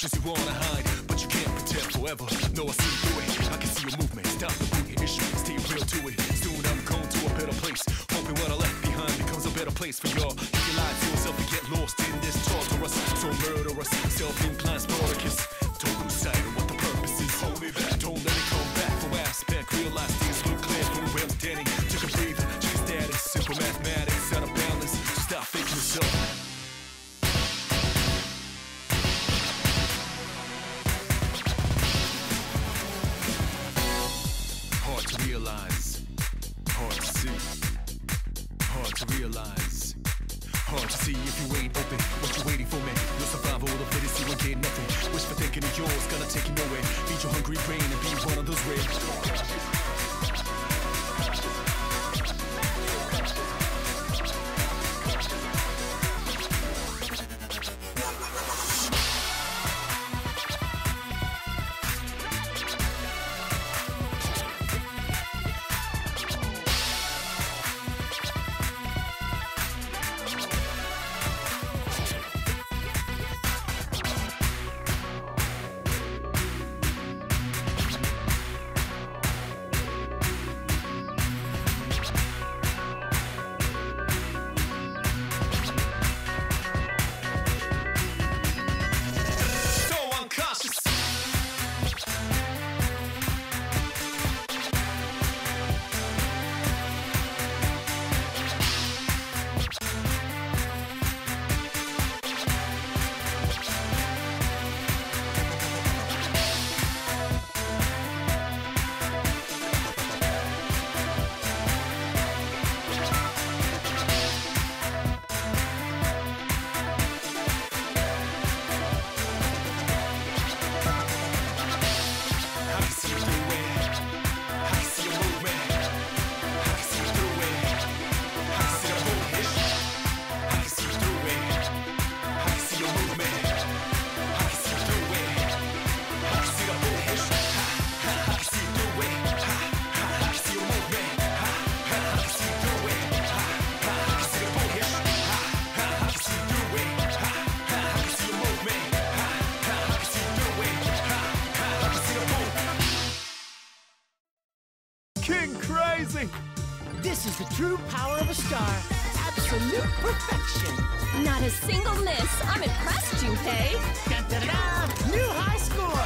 emotions you wanna hide, but you can't pretend forever. No, I see through it. I can see your movement. Stop the moving issue. Stay real to it. Soon I'm going to a better place. Hoping what I left behind becomes a better place for y'all. If you lie to yourself and get lost in this torturous, so murderous, self-inclined Spartacus. Don't lose sight of what the purpose is. Hold me back. Don't let it come back for aspect. Realize things look clear from where I'm standing. Took a breather, check status, simple mathematics, out of balance. So stop faking yourself. Hard to realize, hard to see, hard to realize, hard to see if you ain't open. What you waiting for, man? Your survival of the fittest, you ain't getting nothing. Wish for thinking of yours, gonna take you nowhere. Feed your hungry brain and be one of those rare. Crazy! This is the true power of a star. Absolute perfection. Not a single miss. I'm impressed, Junpei. Da-da-da! New high score!